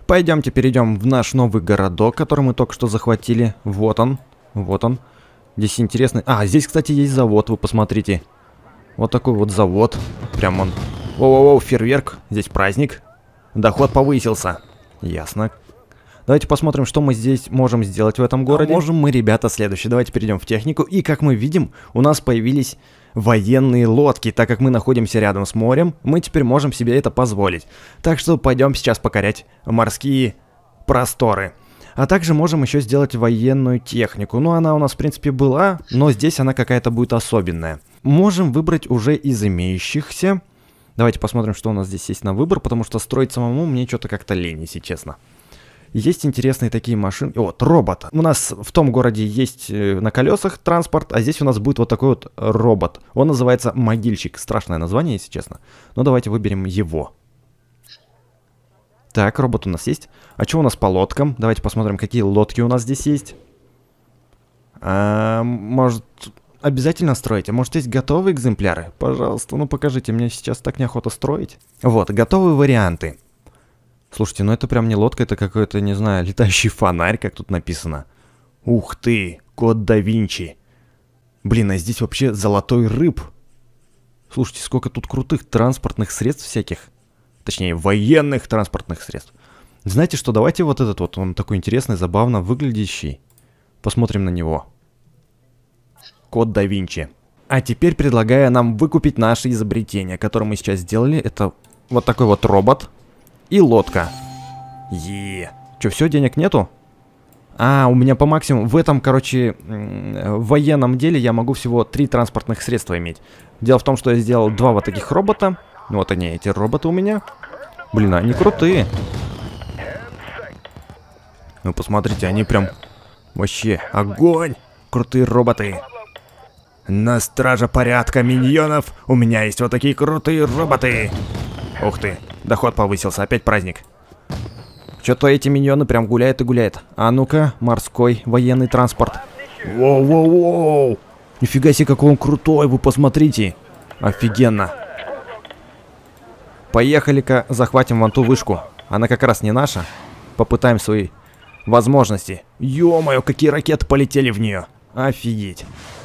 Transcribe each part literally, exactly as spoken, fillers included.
Пойдемте перейдем в наш новый городок, который мы только что захватили. Вот он, вот он. Здесь интересный... А, здесь, кстати, есть завод, вы посмотрите. Вот такой вот завод. Прям он... Воу-воу-воу, фейерверк. Здесь праздник. Доход повысился. Ясно. Давайте посмотрим, что мы здесь можем сделать в этом городе. А можем мы, ребята, следующее. Давайте перейдем в технику. И, как мы видим, у нас появились военные лодки. Так как мы находимся рядом с морем, мы теперь можем себе это позволить. Так что пойдем сейчас покорять морские просторы. А также можем еще сделать военную технику. Ну, она у нас, в принципе, была, но здесь она какая-то будет особенная. Можем выбрать уже из имеющихся. Давайте посмотрим, что у нас здесь есть на выбор, потому что строить самому мне что-то как-то лень, если честно. Есть интересные такие машины. Вот, робот. У нас в том городе есть на колесах транспорт, а здесь у нас будет вот такой вот робот. Он называется Могильщик. Страшное название, если честно. Но давайте выберем его. Так, робот у нас есть. А что у нас по лодкам? Давайте посмотрим, какие лодки у нас здесь есть. А, может, обязательно строить? А может, есть готовые экземпляры? Пожалуйста, ну покажите, мне сейчас так неохота строить. Вот, готовые варианты. Слушайте, ну это прям не лодка, это какой-то, не знаю, летающий фонарь, как тут написано. Ух ты, код да Винчи. Блин, а здесь вообще золотой рыб. Слушайте, сколько тут крутых транспортных средств всяких. Точнее, военных транспортных средств. Знаете что, давайте вот этот вот, он такой интересный, забавно выглядящий. Посмотрим на него. Код да Винчи. А теперь предлагаю нам выкупить наше изобретение, которое мы сейчас сделали. Это вот такой вот робот и лодка. Е. Че, все, денег нету? А, у меня по максимуму. В этом, короче, в военном деле я могу всего три транспортных средства иметь. Дело в том, что я сделал два вот таких робота. Вот они, эти роботы у меня. Блин, они крутые. Ну, посмотрите, они прям вообще огонь. Крутые роботы. На страже порядка миньонов у меня есть вот такие крутые роботы. Ух ты, доход повысился, опять праздник. Что-то эти миньоны прям гуляют и гуляют. А ну-ка, морской военный транспорт. Воу-воу-воу. Нифига себе, какой он крутой, вы посмотрите. Офигенно. Поехали-ка захватим вон ту вышку. Она как раз не наша. Попытаем свои возможности. Ё-моё, какие ракеты полетели в нее. Офигеть.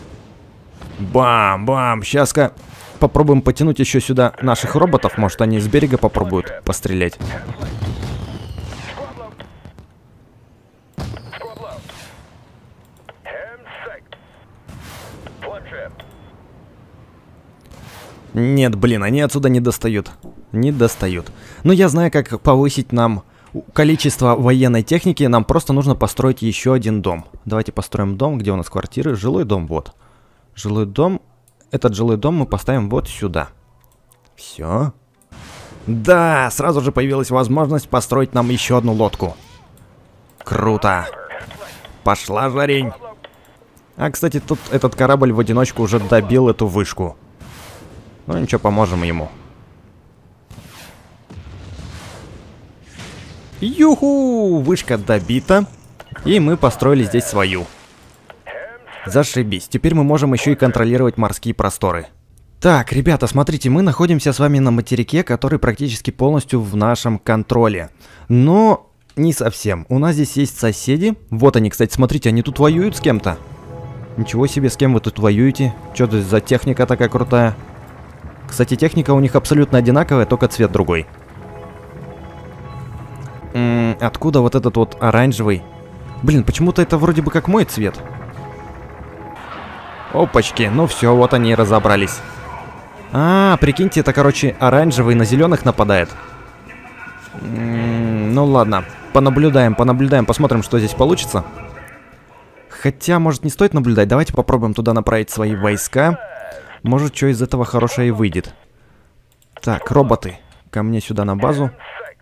Бам-бам. Сейчас-ка попробуем потянуть еще сюда наших роботов. Может, они с берега попробуют пострелять. Нет, блин, они отсюда не достают. Не достают. Но я знаю, как повысить нам количество военной техники. Нам просто нужно построить еще один дом. Давайте построим дом. Где у нас квартиры? Жилой дом, вот. Жилой дом. Этот жилой дом мы поставим вот сюда. Все. Да, сразу же появилась возможность построить нам еще одну лодку. Круто. Пошла жарень. А, кстати, тут этот корабль в одиночку уже добил эту вышку. Ну ничего, поможем ему. Юху! Вышка добита. И мы построили здесь свою. Зашибись. Теперь мы можем еще и контролировать морские просторы. Так, ребята, смотрите, мы находимся с вами на материке, который практически полностью в нашем контроле. Но не совсем. У нас здесь есть соседи. Вот они, кстати, смотрите, они тут воюют с кем-то. Ничего себе, с кем вы тут воюете? Что это за техника такая крутая? Кстати, техника у них абсолютно одинаковая, только цвет другой. М-м, откуда вот этот вот оранжевый? Блин, почему-то это вроде бы как мой цвет. Опачки, ну все, вот они и разобрались. А, прикиньте, это, короче, оранжевый на зеленых нападает. М-м, ну ладно, понаблюдаем, понаблюдаем, посмотрим, что здесь получится. Хотя, может, не стоит наблюдать. Давайте попробуем туда направить свои войска. Может, что из этого хорошее и выйдет. Так, роботы, ко мне сюда на базу.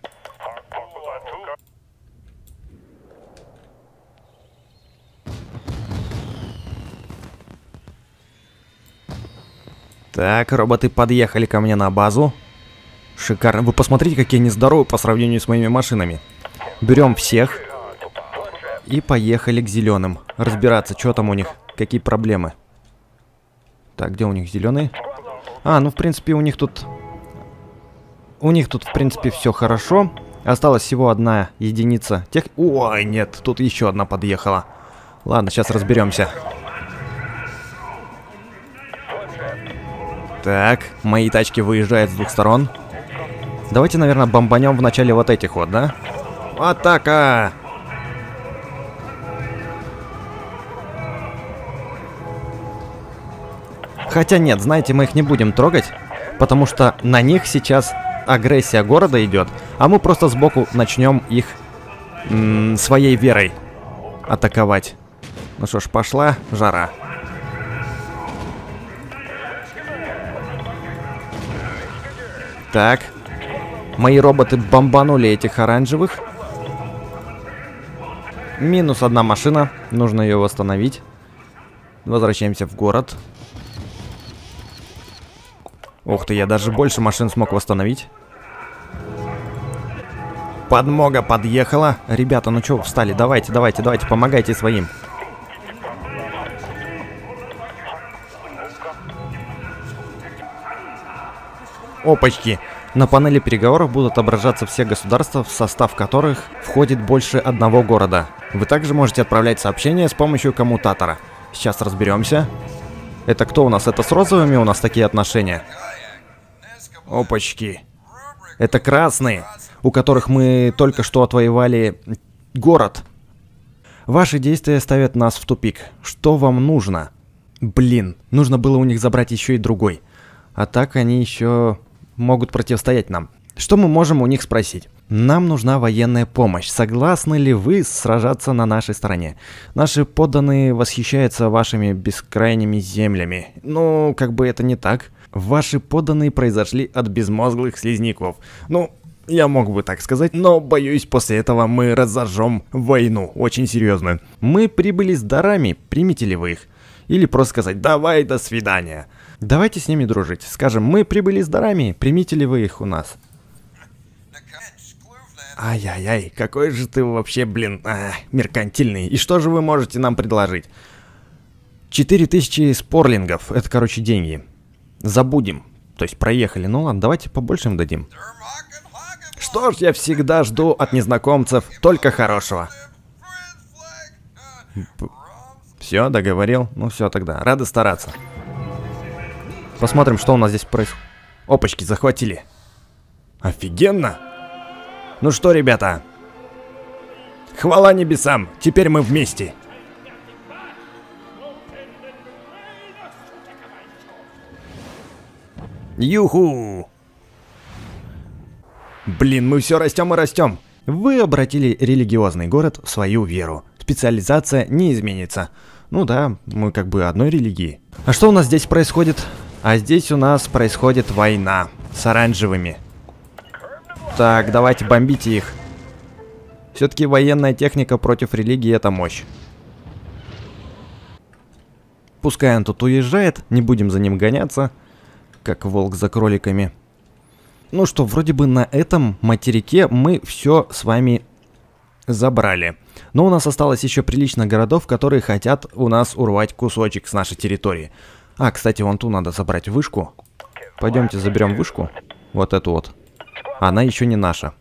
Так, роботы подъехали ко мне на базу. Шикарно. Вы посмотрите, какие они здоровые по сравнению с моими машинами. Берем всех. И поехали к зеленым. Разбираться, что там у них, какие проблемы. Так, где у них зеленые? А, ну в принципе у них тут... У них тут в принципе все хорошо. Осталась всего одна единица тех... Ой, нет, тут еще одна подъехала. Ладно, сейчас разберемся. Так, мои тачки выезжают с двух сторон. Давайте, наверное, бомбанем в начале вот этих вот, да? Атака! Хотя нет, знаете, мы их не будем трогать, потому что на них сейчас агрессия города идет, а мы просто сбоку начнем их м- своей верой атаковать. Ну что ж, пошла жара. Так. Мои роботы бомбанули этих оранжевых. Минус одна машина. Нужно ее восстановить. Возвращаемся в город. Ух ты, я даже больше машин смог восстановить. Подмога подъехала. Ребята, ну что вы встали? Давайте, давайте, давайте, помогайте своим. Опачки. На панели переговоров будут отображаться все государства, в состав которых входит больше одного города. Вы также можете отправлять сообщения с помощью коммутатора. Сейчас разберемся. Это кто у нас? Это с розовыми у нас такие отношения? Опачки. Это красные, у которых мы только что отвоевали город. Ваши действия ставят нас в тупик. Что вам нужно? Блин, нужно было у них забрать еще и другой. А так они еще могут противостоять нам. Что мы можем у них спросить? Нам нужна военная помощь. Согласны ли вы сражаться на нашей стороне? Наши подданные восхищаются вашими бескрайними землями. Ну, как бы это не так. Ваши подданные произошли от безмозглых слизняков. Ну, я мог бы так сказать, но боюсь, после этого мы разожжем войну. Очень серьезно. Мы прибыли с дарами, примите ли вы их? Или просто сказать «давай, до свидания». Давайте с ними дружить. Скажем, мы прибыли с дарами, примите ли вы их у нас? Ай-яй-яй, какой же ты вообще, блин, а, меркантильный. И что же вы можете нам предложить? четыре тысячи спорлингов, это, короче, деньги. Забудем. То есть проехали. Ну ладно, давайте побольше им дадим. Что ж, я всегда жду от незнакомцев только хорошего. Все, договорил. Ну все тогда, рады стараться. Посмотрим, что у нас здесь происходит. Опачки, захватили. Офигенно. Ну что, ребята. Хвала небесам, теперь мы вместе. Юху. Блин, мы все растем и растем. Вы обратили религиозный город в свою веру. Специализация не изменится. Ну да, мы как бы одной религии. А что у нас здесь происходит? А здесь у нас происходит война с оранжевыми. Так, давайте бомбите их. Все-таки военная техника против религии — это мощь. Пускай он тут уезжает, не будем за ним гоняться, как волк за кроликами. Ну что, вроде бы на этом материке мы все с вами забрали. Но у нас осталось еще прилично городов, которые хотят у нас урвать кусочек с нашей территории. А, кстати, вон ту надо забрать вышку. Пойдемте заберем вышку. Вот эту вот. Она еще не наша.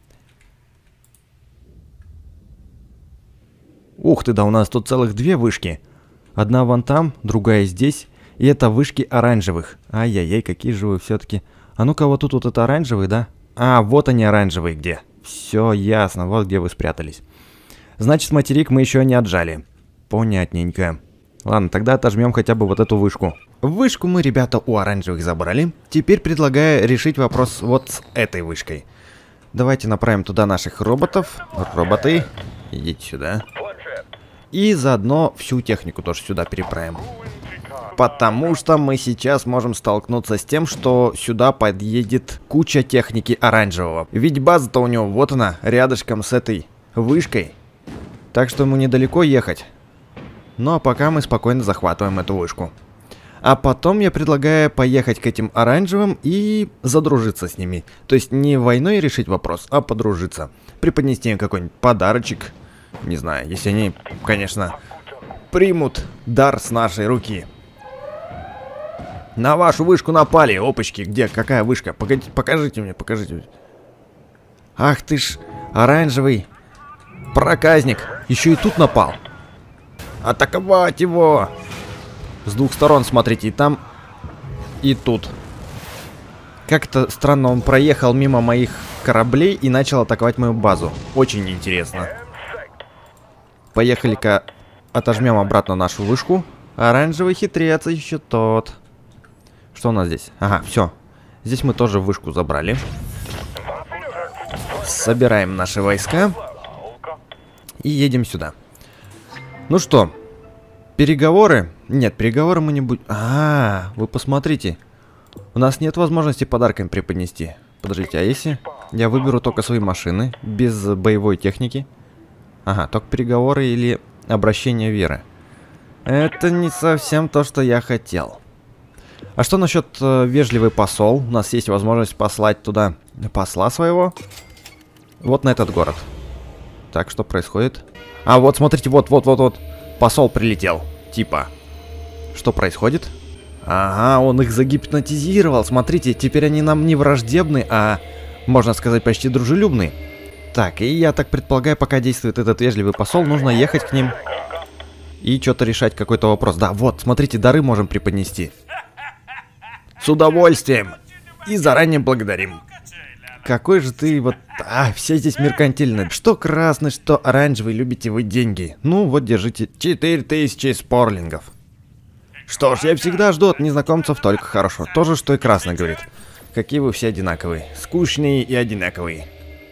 Ух ты, да у нас тут целых две вышки. Одна вон там, другая здесь. И это вышки оранжевых. Ай-яй-яй, какие же вы все-таки. А ну-ка, вот тут вот это оранжевый, да? А, вот они оранжевые где. Все ясно, вот где вы спрятались. Значит, материк мы еще не отжали. Понятненько. Ладно, тогда отожмем хотя бы вот эту вышку. Вышку мы, ребята, у оранжевых забрали. Теперь предлагаю решить вопрос вот с этой вышкой. Давайте направим туда наших роботов. Роботы, идите сюда. И заодно всю технику тоже сюда переправим. Потому что мы сейчас можем столкнуться с тем, что сюда подъедет куча техники оранжевого. Ведь база-то у него вот она, рядышком с этой вышкой. Так что ему недалеко ехать. Ну а пока мы спокойно захватываем эту вышку. А потом я предлагаю поехать к этим оранжевым и задружиться с ними. То есть не войной решить вопрос, а подружиться. Преподнести им какой-нибудь подарочек. Не знаю, если они, конечно, примут дар с нашей руки. На вашу вышку напали, опачки. Где? Какая вышка? Погодите, покажите мне, покажите. Ах ты ж, оранжевый проказник. Еще и тут напал. Атаковать его! С двух сторон, смотрите, и там, и тут. Как-то странно, он проехал мимо моих кораблей и начал атаковать мою базу. Очень интересно. Поехали-ка, отожмем обратно нашу вышку. Оранжевый хитрец еще тот. Что у нас здесь? Ага, все. Здесь мы тоже вышку забрали. Собираем наши войска. И едем сюда. Ну что, переговоры? Нет, переговоры мы не будем... А, вы посмотрите. У нас нет возможности подарками преподнести. Подождите, а если я выберу только свои машины, без боевой техники? Ага, только переговоры или обращение веры. Это не совсем то, что я хотел. А что насчет э, вежливый посол? У нас есть возможность послать туда посла своего. Вот на этот город. Так, что происходит? А, вот, смотрите, вот, вот, вот, вот. Посол прилетел. Типа. Что происходит? Ага, он их загипнотизировал. Смотрите, теперь они нам не враждебны, а, можно сказать, почти дружелюбны. Так, и я так предполагаю, пока действует этот вежливый посол, нужно ехать к ним и что-то решать, какой-то вопрос. Да, вот, смотрите, дары можем преподнести. С удовольствием. И заранее благодарим. Какой же ты вот... А, все здесь меркантильные. Что красный, что оранжевый, любите вы деньги. Ну, вот, держите. Четыре тысячи спорлингов. Что ж, я всегда жду от незнакомцев только хорошо. То же, что и красный говорит. Какие вы все одинаковые. Скучные и одинаковые.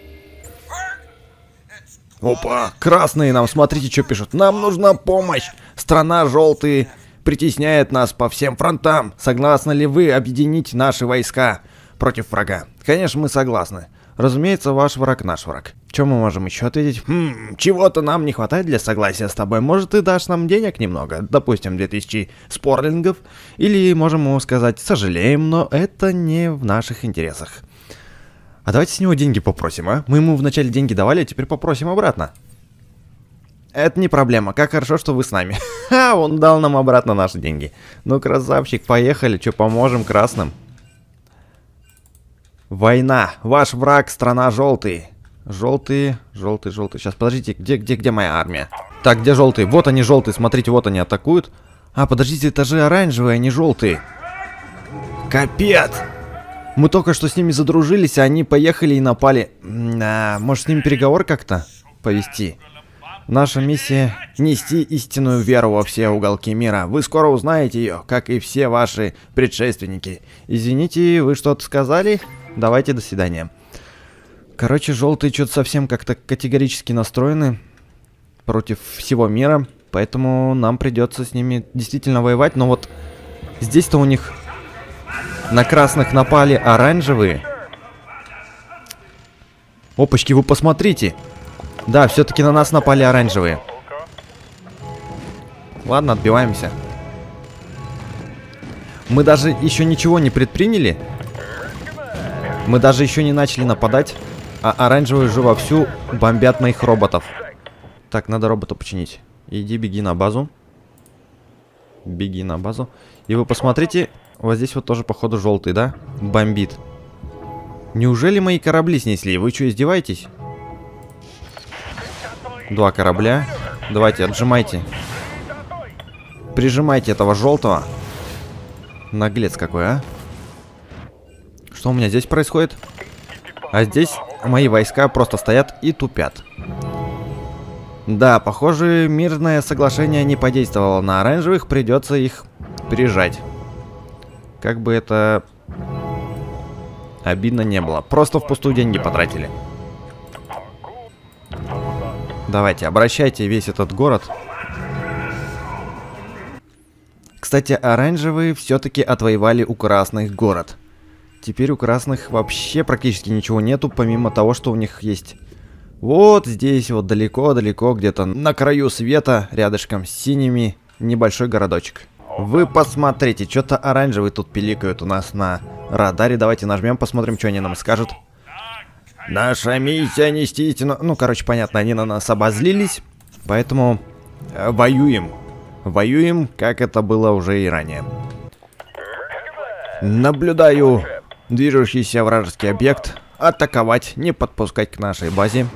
Опа, красные нам, смотрите, что пишут. Нам нужна помощь. Страна желтые притесняет нас по всем фронтам. Согласны ли вы объединить наши войска против врага? Конечно, мы согласны. Разумеется, ваш враг наш враг. Что мы можем еще ответить? Хм, чего-то нам не хватает для согласия с тобой. Может, ты дашь нам денег немного? Допустим, две тысячи спорлингов. Или можем ему сказать, сожалеем, но это не в наших интересах. А давайте с него деньги попросим, а? Мы ему вначале деньги давали, а теперь попросим обратно. Это не проблема. Как хорошо, что вы с нами. Ха, он дал нам обратно наши деньги. Ну, красавчик, поехали. Че, поможем красным? Война. Ваш враг, страна желтые. Желтые, желтые, желтые. Сейчас, подождите, где, где, где моя армия? Так, где желтые? Вот они, желтые, смотрите, вот они атакуют. А, подождите, это же оранжевые, а не желтые. Капец! Мы только что с ними задружились, а они поехали и напали. А, может, с ними переговор как-то повести? Наша миссия — нести истинную веру во все уголки мира. Вы скоро узнаете ее, как и все ваши предшественники. Извините, вы что-то сказали? Давайте, до свидания. Короче, желтые что-то совсем как-то категорически настроены против всего мира. Поэтому нам придется с ними действительно воевать. Но вот здесь-то у них на красных напали оранжевые. Опачки, вы посмотрите. Да, все-таки на нас напали оранжевые. Ладно, отбиваемся. Мы даже еще ничего не предприняли. Мы даже еще не начали нападать. А оранжевые уже вовсю бомбят моих роботов. Так, надо робота починить. Иди, беги на базу. Беги на базу. И вы посмотрите, вот здесь вот тоже, походу, желтый, да? Бомбит. Неужели мои корабли снесли? Вы что, издеваетесь? Два корабля. Давайте, отжимайте. Прижимайте этого желтого. Наглец какой, а? Что у меня здесь происходит? А здесь мои войска просто стоят и тупят. Да, похоже, мирное соглашение не подействовало на оранжевых. Придется их прижать. Как бы это обидно не было. Просто впустую деньги потратили. Давайте, обращайте весь этот город. Кстати, оранжевые все-таки отвоевали у красных город. Теперь у красных вообще практически ничего нету, помимо того, что у них есть вот здесь вот далеко-далеко, где-то на краю света, рядышком с синими, небольшой городочек. Вы посмотрите, что-то оранжевые тут пиликают у нас на радаре. Давайте нажмем, посмотрим, что они нам скажут. Наша миссия нести истину. Ну, короче, понятно, они на нас обозлились. Поэтому э, воюем. Воюем, как это было уже и ранее. Наблюдаю движущийся вражеский объект. атаковать, не подпускать к нашей базе.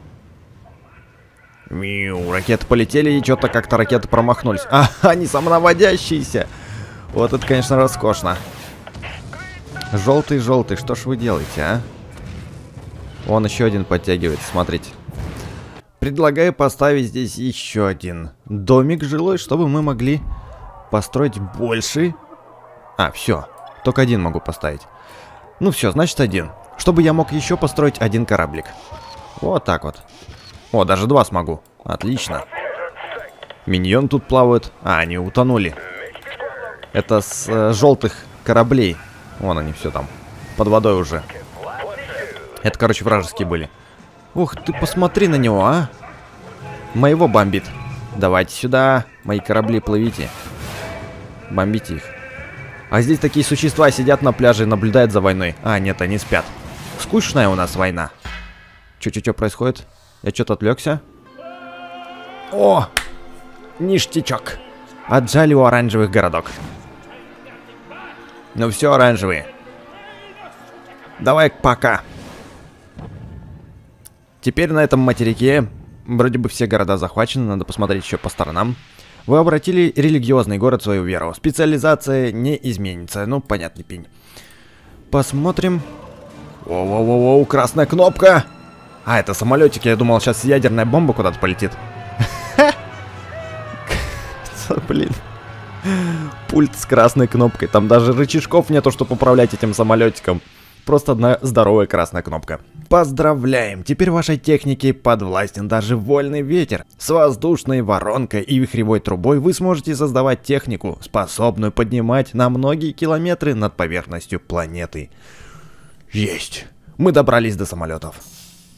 Миу, ракеты полетели, и что-то как-то ракеты промахнулись. А, они самонаводящиеся. Вот это, конечно, роскошно. Желтый, желтый, что ж вы делаете, а? Вон еще один подтягивается, смотрите. Предлагаю поставить здесь еще один домик жилой, чтобы мы могли построить больше. А, все, только один могу поставить. Ну все, значит один. Чтобы я мог еще построить один кораблик. Вот так вот. О, даже два смогу. Отлично. Миньон тут плавают. А, они утонули. Это с э, желтых кораблей. Вон они все там. Под водой уже. Это, короче, вражеские были. Ух, ты посмотри на него, а. Моего бомбит. Давайте сюда. Мои корабли плывите. Бомбите их. А здесь такие существа сидят на пляже и наблюдают за войной. А, нет, они спят. Скучная у нас война. Чё-чё-чё происходит? Я что-то отвлекся. О! Ништячок. Отжали у оранжевых городок. Ну все, оранжевые. Давай пока. Теперь на этом материке вроде бы все города захвачены. Надо посмотреть еще по сторонам. Вы обратили религиозный город в свою веру. Специализация не изменится. Ну, понятный пень. Посмотрим. Воу-воу-воу, красная кнопка. А, это самолетик. Я думал, сейчас ядерная бомба куда-то полетит. Блин. Пульт с красной кнопкой. Там даже рычажков нету, чтобы управлять этим самолетиком. Просто одна здоровая красная кнопка. Поздравляем! Теперь вашей технике подвластен даже вольный ветер. С воздушной воронкой и вихревой трубой вы сможете создавать технику, способную поднимать на многие километры над поверхностью планеты. Есть! Мы добрались до самолетов.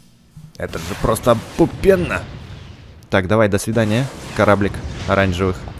Это же просто пупенно. Так, давай, до свидания, кораблик оранжевых.